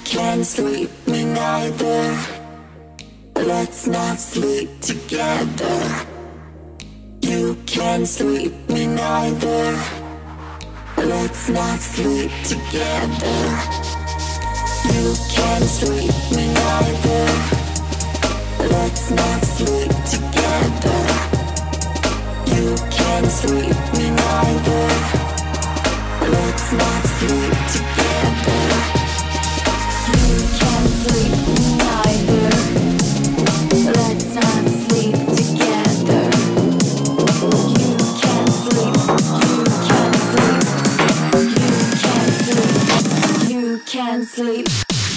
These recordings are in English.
can't sleep, me neither. Let's not sleep together. You can't sleep, me neither. Let's not sleep together. You can't sleep, me neither. Let's not sleep together. You can't sleep, me neither. Let's not sleep together. You can't sleep, me neither. Let's not sleep together. You can't sleep, you can't sleep. You can't sleep.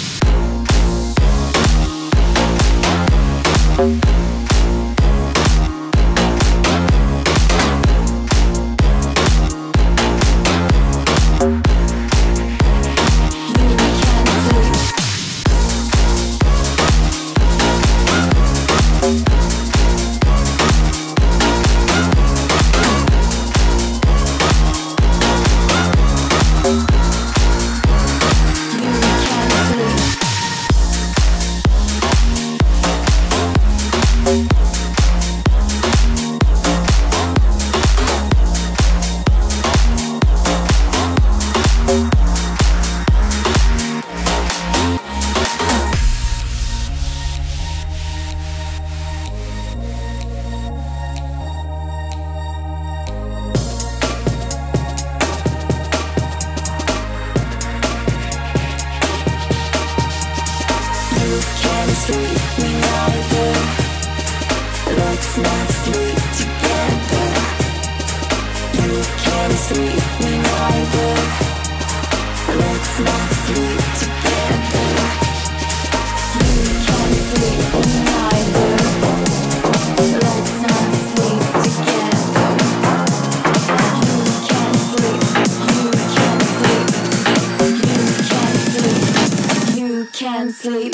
Sleep.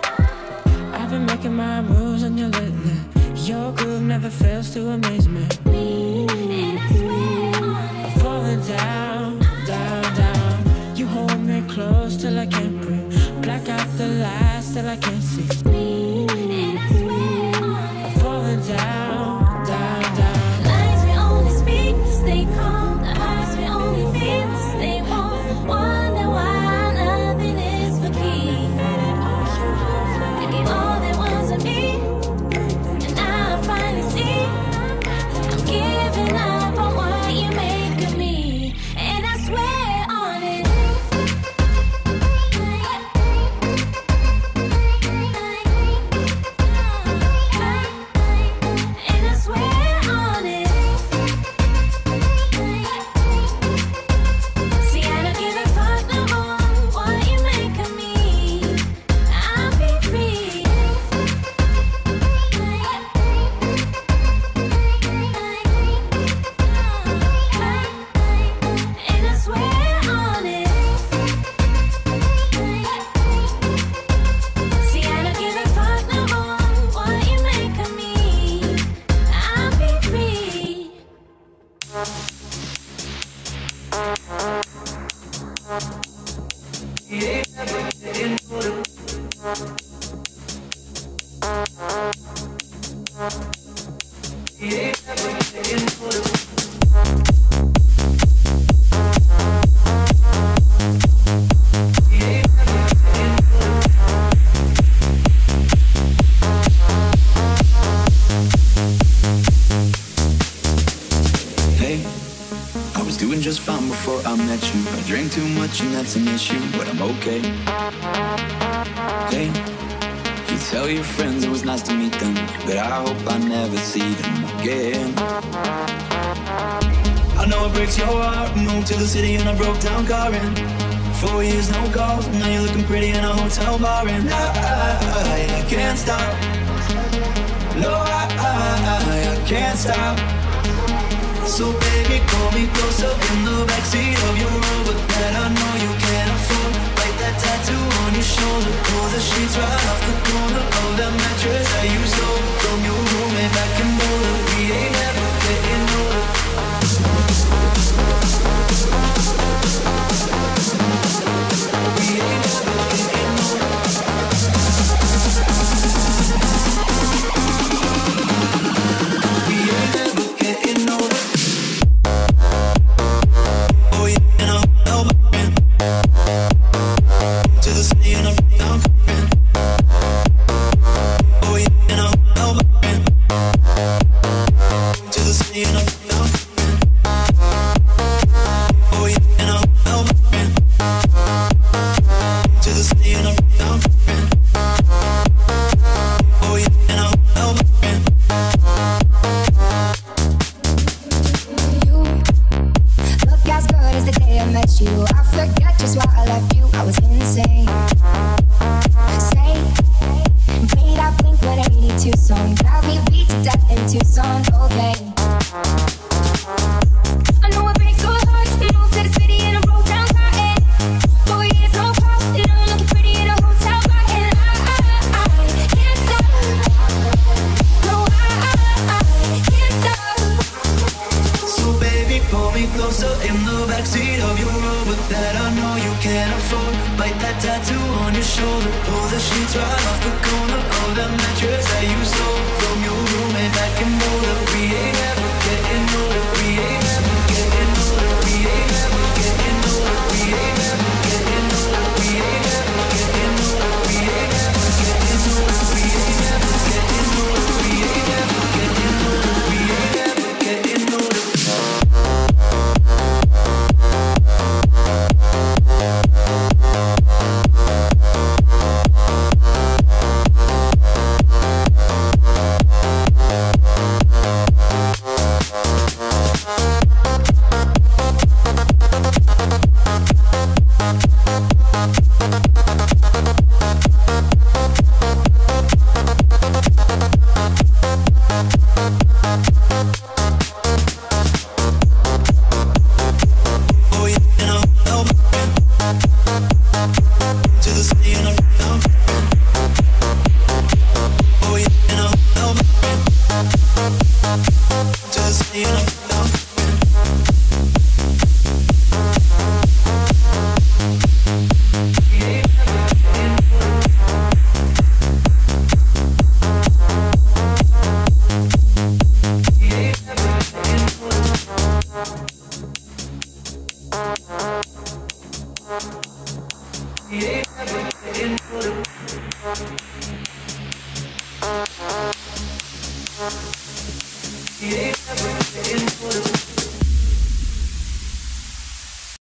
I've been making my moves on you lately. Your groove never fails to amaze me. that I can't see. And I swear I'm falling down, down, down. Lies we only speak to stay calm. The hearts we only feel to stay warm. Wonder why nothing is for keep. I gave all there was of me, and now I finally see I'm giving up on what you make of me. And I swear on it. And I swear on it. See, I don't give a fuck no more what you make of me. I'll be free. And I swear on it. See, I don't give a fuck no more what you make of me. I'll be free. Hey, I was doing just fine before I met you. I drank too much and that's an issue, but I'm okay. Hey, you tell your friends it was nice to meet them, but I hope I never see them again. I know it breaks your heart. Moved to the city in a broke down car and 4 years no calls. Now you're looking pretty in a hotel bar and I can't stop. No, I can't stop. So baby, pull me closer in the backseat of your Rover that I know you can't afford. Write that tattoo on your shoulder. Pull the sheets right off the corner of that mattress that you stole from your roommate back in Boulder. We ain't never getting older. We ain't never getting older. We ain't never getting older. Oh yeah, and I'm to the city and I'm down. Oh yeah, and I'm to the city and I'm down. Oh yeah, and I'm to the city and I'm down. Oh yeah, and I'm You look as good as the day I met you. I forget just why I left you. I was insane. Say, played that Blink-182 song. Got me beat to death in Tucson. Okay. I know it breaks your heart. Moved to the city in a broke down car and 4 years no calls. And I'm looking pretty in a hotel bar and I can't stop. No, I can't stop. So baby, pull me closer in the backseat of your Rover that I know you can't afford. Bite that tattoo on your shoulder. Pull the sheets right off the corner of that mattress that you stole from your roommate back in Boulder. We ain't never getting older. We ain't never getting older. We ain't never getting older. We ain't never getting older. We ain't never getting older. We ain't never getting older. We ain't never getting older. We ain't never getting older. We ain't never getting older. shoulder.